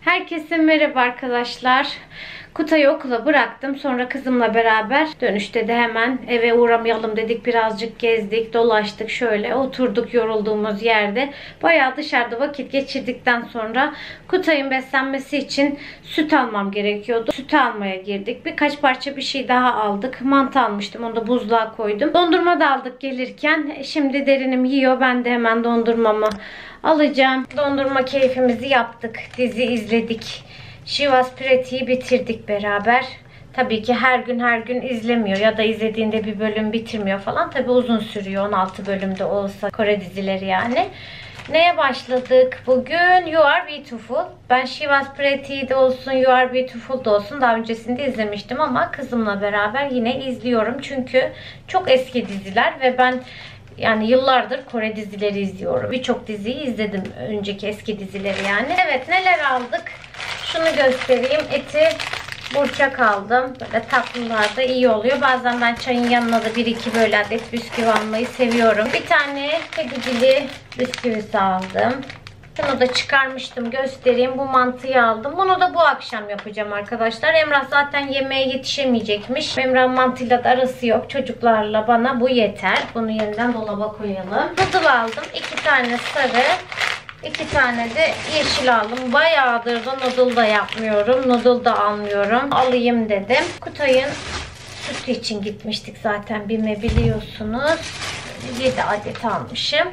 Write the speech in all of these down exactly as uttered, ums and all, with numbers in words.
Herkese merhaba arkadaşlar. Kutay'ı okula bıraktım. Sonra kızımla beraber dönüşte de hemen eve uğramayalım dedik. Birazcık gezdik, dolaştık. Şöyle oturduk yorulduğumuz yerde. Bayağı dışarıda vakit geçirdikten sonra Kutay'ın beslenmesi için süt almam gerekiyordu. Sütü almaya girdik. Birkaç parça bir şey daha aldık. Mantı almıştım. Onu da buzluğa koydum. Dondurma da aldık gelirken. Şimdi Derinim yiyor. Ben de hemen dondurmamı alacağım. Dondurma keyfimizi yaptık. Dizi izledik. She Was Pretty'yi bitirdik beraber. Tabii ki her gün her gün izlemiyor ya da izlediğinde bir bölüm bitirmiyor falan. Tabii uzun sürüyor. on altı bölümde olsa Kore dizileri yani. Neye başladık bugün? You Are Beautiful. Ben She Was Pretty'de olsun, You Are Beautiful'da olsun daha öncesinde izlemiştim ama kızımla beraber yine izliyorum. Çünkü çok eski diziler ve ben yani yıllardır Kore dizileri izliyorum. Birçok diziyi izledim. Önceki eski dizileri yani. Evet, neler aldık? Şunu göstereyim. Eti burçak aldım. Böyle tatlılar da iyi oluyor. Bazen ben çayın yanına da bir iki böyle adet bisküvi almayı seviyorum. Bir tane kedicili bisküvisi aldım. Bunu da çıkarmıştım, göstereyim. Bu mantıyı aldım. Bunu da bu akşam yapacağım arkadaşlar. Emrah zaten yemeğe yetişemeyecekmiş. Emrah mantıyla da arası yok. Çocuklarla bana bu yeter. Bunu yeniden dolaba koyalım. Noodle aldım. iki tane sarı. iki tane de yeşil aldım. Bayağıdır da noodle da yapmıyorum. Noodle da almıyorum. Alayım dedim. Kutay'ın sütü için gitmiştik zaten. BİM'e biliyorsunuz. yedi adet almışım.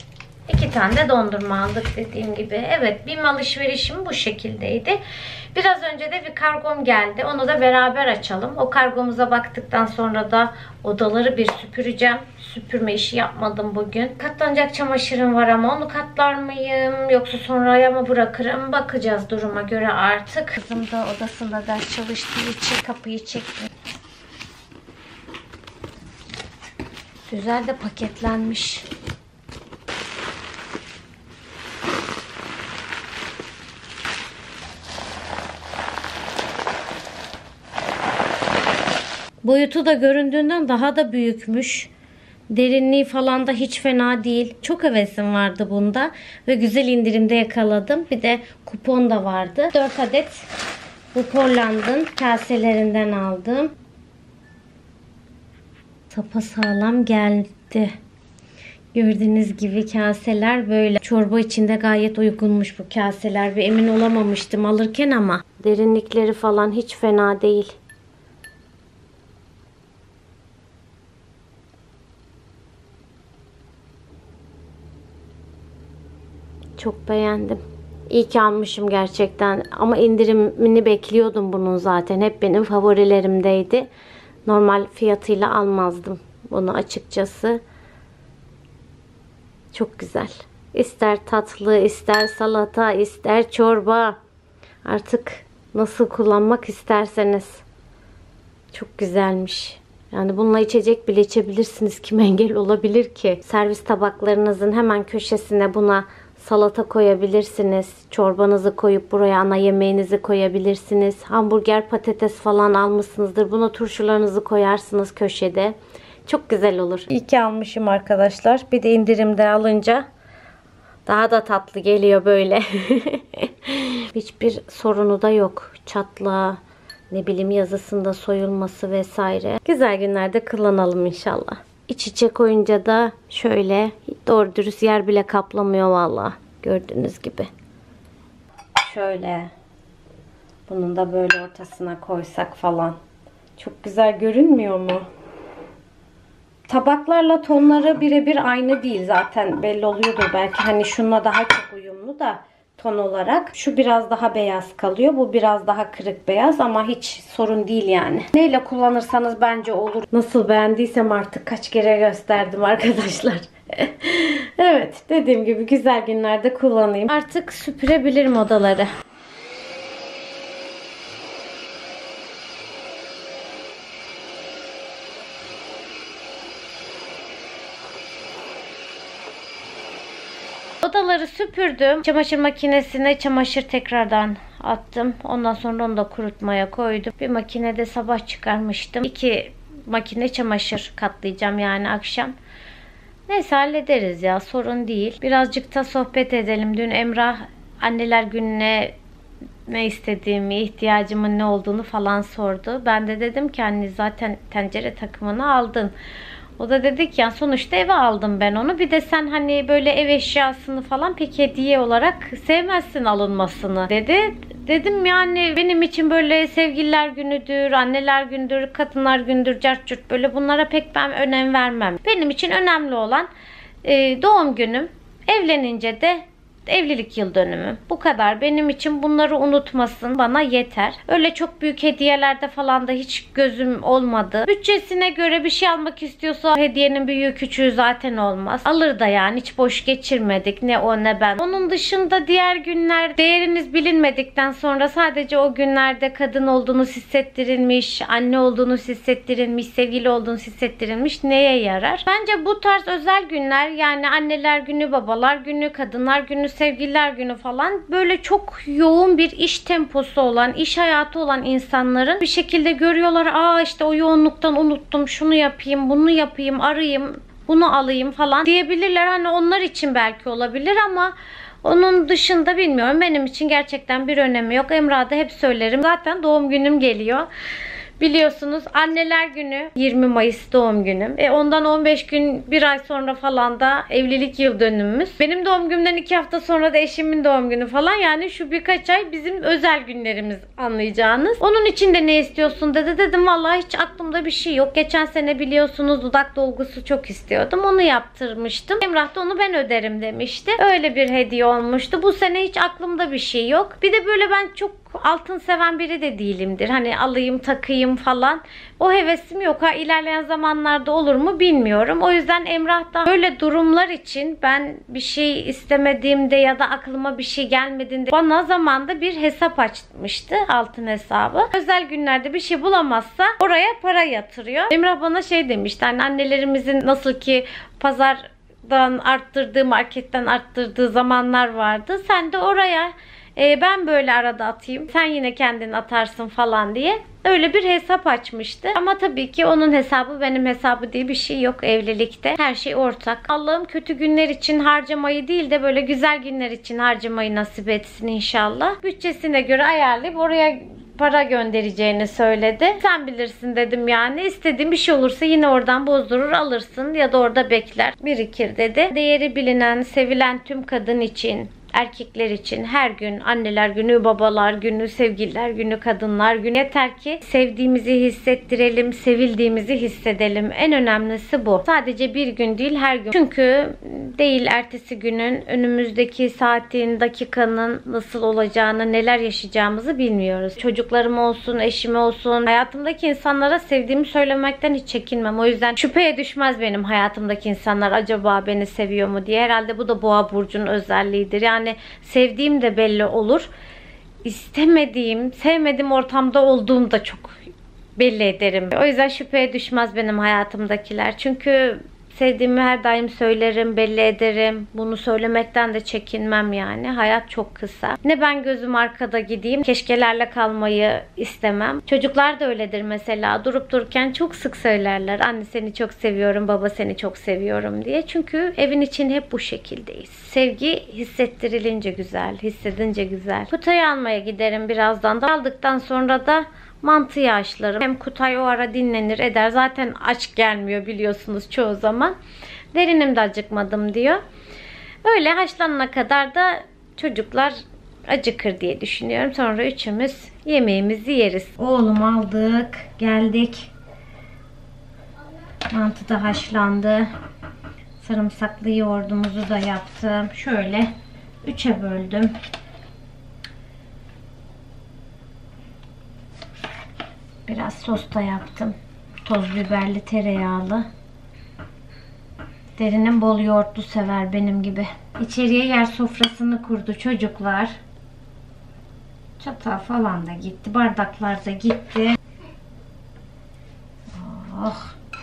İki tane de dondurma aldık dediğim gibi. Evet, BİM alışverişim bu şekildeydi. Biraz önce de bir kargom geldi. Onu da beraber açalım. O kargomuza baktıktan sonra da odaları bir süpüreceğim. Süpürme işi yapmadım bugün. Katlanacak çamaşırım var ama onu katlar mıyım? Yoksa sonraya mı bırakırım? Bakacağız duruma göre artık. Kızım da odasında ders çalıştığı için kapıyı çektim. Güzel de paketlenmiş. Boyutu da göründüğünden daha da büyükmüş. Derinliği falan da hiç fena değil. Çok hevesim vardı bunda. Ve güzel indirimde yakaladım. Bir de kupon da vardı. dört adet bu Portland'ın kaselerinden aldım. Sapasağlam geldi. Gördüğünüz gibi kaseler böyle. Çorba içinde gayet uygunmuş bu kaseler. Bir emin olamamıştım alırken ama. Derinlikleri falan hiç fena değil. Çok beğendim. İyi ki almışım gerçekten. Ama indirimini bekliyordum bunun zaten. Hep benim favorilerimdeydi. Normal fiyatıyla almazdım bunu açıkçası. Çok güzel. İster tatlı, ister salata, ister çorba. Artık nasıl kullanmak isterseniz. Çok güzelmiş. Yani bununla içecek bile içebilirsiniz. Kim engel olabilir ki? Servis tabaklarınızın hemen köşesine buna salata koyabilirsiniz. Çorbanızı koyup buraya ana yemeğinizi koyabilirsiniz. Hamburger, patates falan almışsınızdır. Buna turşularınızı koyarsınız köşede. Çok güzel olur. İyi ki almışım arkadaşlar. Bir de indirimde alınca daha da tatlı geliyor böyle. Hiçbir sorunu da yok. Çatlağı, ne bileyim yazısında soyulması vesaire. Güzel günlerde kullanalım inşallah. İç içe koyunca da şöyle doğru dürüst yer bile kaplamıyor valla. Gördüğünüz gibi. Şöyle. Bunun da böyle ortasına koysak falan. Çok güzel görünmüyor mu? Tabaklarla tonları birebir aynı değil. Zaten belli oluyordur belki. Hani şununla daha çok uyumlu da ton olarak. Şu biraz daha beyaz kalıyor. Bu biraz daha kırık beyaz ama hiç sorun değil yani. Neyle kullanırsanız bence olur. Nasıl beğendiysem artık kaç kere gösterdim arkadaşlar. Evet, dediğim gibi güzel günlerde kullanayım. Artık süpürebilirim odaları. Odaları süpürdüm. Çamaşır makinesine çamaşır tekrardan attım. Ondan sonra onu da kurutmaya koydum. Bir makinede sabah çıkarmıştım. İki makine çamaşır katlayacağım yani akşam. Neyse hallederiz ya, sorun değil. Birazcık da sohbet edelim. Dün Emrah anneler gününe Ne istediğimi, ihtiyacımın ne olduğunu falan sordu. Ben de dedim ki anne zaten tencere takımını aldın. O da dedi ki ya sonuçta eve aldım ben onu. Bir de sen hani böyle ev eşyasını falan pek hediye olarak sevmezsin alınmasını dedi. Dedim yani benim için böyle sevgililer günüdür, anneler gündür, kadınlar gündür, cart curt böyle bunlara pek ben önem vermem. Benim için önemli olan e, doğum günüm, evlenince de evlilik yıl dönümü. Bu kadar. Benim için bunları unutmasın. Bana yeter. Öyle çok büyük hediyelerde falan da hiç gözüm olmadı. Bütçesine göre bir şey almak istiyorsa hediyenin büyüğü küçüğü zaten olmaz. Alır da yani. Hiç boş geçirmedik. Ne o ne ben. Onun dışında diğer günler değeriniz bilinmedikten sonra sadece o günlerde kadın olduğunuz hissettirilmiş, anne olduğunuz hissettirilmiş, sevgili olduğunuz hissettirilmiş neye yarar? Bence bu tarz özel günler yani anneler günü, babalar günü, kadınlar günü, sevgililer günü falan böyle çok yoğun bir iş temposu olan, iş hayatı olan insanların bir şekilde görüyorlar. Aa işte o yoğunluktan unuttum. Şunu yapayım, bunu yapayım, arayayım, bunu alayım falan diyebilirler. Hani onlar için belki olabilir ama onun dışında bilmiyorum. Benim için gerçekten bir önemi yok. Emrah'a da hep söylerim. Zaten doğum günüm geliyor. Biliyorsunuz anneler günü yirmi Mayıs doğum günüm. E ondan on beş gün bir ay sonra falan da evlilik yıl dönümümüz. Benim doğum günümden iki hafta sonra da eşimin doğum günü falan. Yani şu birkaç ay bizim özel günlerimiz anlayacağınız. Onun için de ne istiyorsun dedi. Dedim vallahi hiç aklımda bir şey yok. Geçen sene biliyorsunuz dudak dolgusu çok istiyordum. Onu yaptırmıştım. Emrah da onu ben öderim demişti. Öyle bir hediye olmuştu. Bu sene hiç aklımda bir şey yok. Bir de böyle ben çok altın seven biri de değilimdir. Hani alayım takayım falan. O hevesim yok. Ha ilerleyen zamanlarda olur mu bilmiyorum. O yüzden Emrah'tan böyle durumlar için ben bir şey istemediğimde ya da aklıma bir şey gelmediğinde bana zamanda bir hesap açmıştı. Altın hesabı. Özel günlerde bir şey bulamazsa oraya para yatırıyor. Emrah bana şey demişti. Hani annelerimizin nasıl ki pazardan arttırdığı, marketten arttırdığı zamanlar vardı. Sen de oraya Ee, ben böyle arada atayım. Sen yine kendin atarsın falan diye. Öyle bir hesap açmıştı. Ama tabii ki onun hesabı benim hesabı diye bir şey yok evlilikte. Her şey ortak. Allah'ım kötü günler için harcamayı değil de böyle güzel günler için harcamayı nasip etsin inşallah. Bütçesine göre ayarlayıp oraya para göndereceğini söyledi. Sen bilirsin dedim yani. İstediğin bir şey olursa yine oradan bozdurur alırsın ya da orada bekler. Birikir dedi. Değeri bilinen, sevilen tüm kadın için, erkekler için her gün anneler günü, babalar günü, sevgililer günü, kadınlar günü. Yeter ki sevdiğimizi hissettirelim, sevildiğimizi hissedelim. En önemlisi bu. Sadece bir gün değil her gün. Çünkü değil ertesi günün, önümüzdeki saatin, dakikanın nasıl olacağını, neler yaşayacağımızı bilmiyoruz. Çocuklarım olsun, eşim olsun, hayatımdaki insanlara sevdiğimi söylemekten hiç çekinmem. O yüzden şüpheye düşmez benim hayatımdaki insanlar acaba beni seviyor mu diye. Herhalde bu da Boğa burcunun özelliğidir. Yani Yani sevdiğim de belli olur. İstemediğim, sevmediğim ortamda olduğum da çok belli ederim. O yüzden şüpheye düşmez benim hayatımdakiler. Çünkü sevdiğimi her daim söylerim, belli ederim. Bunu söylemekten de çekinmem yani. Hayat çok kısa. Ne ben gözüm arkada gideyim, keşkelerle kalmayı istemem. Çocuklar da öyledir mesela. Durup dururken çok sık söylerler. Anne seni çok seviyorum, baba seni çok seviyorum diye. Çünkü evin için hep bu şekildeyiz. Sevgi hissettirilince güzel, hissedince güzel. Kutayı almaya giderim birazdan da. Aldıktan sonra da mantıyı haşlarım. Hem Kutay o ara dinlenir eder. Zaten aç gelmiyor biliyorsunuz çoğu zaman. Derinim de acıkmadım diyor. Öyle haşlanana kadar da çocuklar acıkır diye düşünüyorum. Sonra üçümüz yemeğimizi yeriz. Oğlum aldık. Geldik. Mantı da haşlandı. Sarımsaklı yoğurdumuzu da yaptım. Şöyle üçe böldüm. Biraz sos da yaptım. Toz biberli, tereyağlı. Derinin bol yoğurtlu sever benim gibi. İçeriye yer sofrasını kurdu çocuklar. Çatal falan da gitti. Bardaklar da gitti. Oh.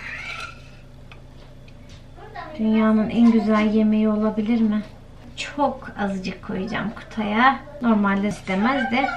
Dünyanın en güzel yemeği olabilir mi? Çok azıcık koyacağım Kutay'a. Normalde istemez de.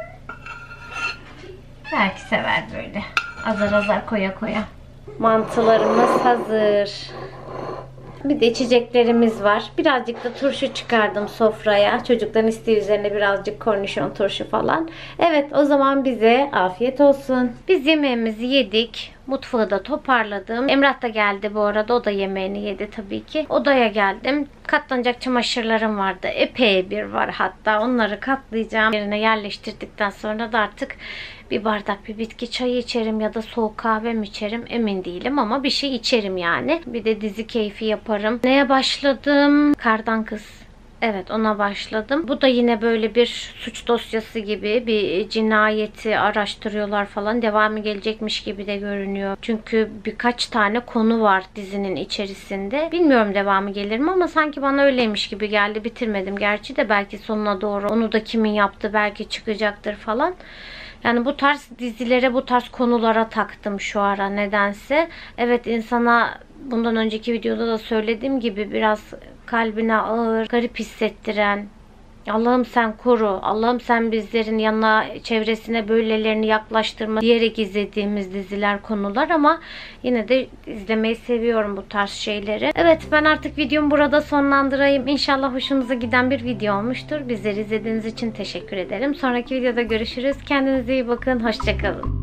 Belki sever böyle. Azar azar koya koya. Mantılarımız hazır. Bir de içeceklerimiz var. Birazcık da turşu çıkardım sofraya. Çocukların isteği üzerine birazcık kornişon turşu falan. Evet, o zaman bize afiyet olsun. Biz yemeğimizi yedik. Mutfağı da toparladım. Emrah da geldi bu arada. O da yemeğini yedi tabii ki. Odaya geldim. Katlanacak çamaşırlarım vardı. Epey bir var hatta. Onları katlayacağım. Yerine yerleştirdikten sonra da artık bir bardak bir bitki çayı içerim ya da soğuk kahve mi içerim emin değilim ama bir şey içerim yani. Bir de dizi keyfi yaparım. Neye başladım? Kardan Kız. Evet, ona başladım. Bu da yine böyle bir suç dosyası gibi, bir cinayeti araştırıyorlar falan. Devamı gelecekmiş gibi de görünüyor. Çünkü birkaç tane konu var dizinin içerisinde. Bilmiyorum devamı gelir mi ama sanki bana öyleymiş gibi geldi. Bitirmedim gerçi de, belki sonuna doğru onu da kimin yaptı belki çıkacaktır falan. Yani bu tarz dizilere, bu tarz konulara taktım şu ara nedense. Evet, insana bundan önceki videoda da söylediğim gibi biraz kalbine ağır, garip hissettiren, Allah'ım sen koru, Allah'ım sen bizlerin yanına, çevresine böylelerini yaklaştırma diyerek izlediğimiz diziler, konular ama yine de izlemeyi seviyorum bu tarz şeyleri. Evet, ben artık videomu burada sonlandırayım. İnşallah hoşunuza giden bir video olmuştur. Bizleri izlediğiniz için teşekkür ederim. Sonraki videoda görüşürüz. Kendinize iyi bakın. Hoşçakalın.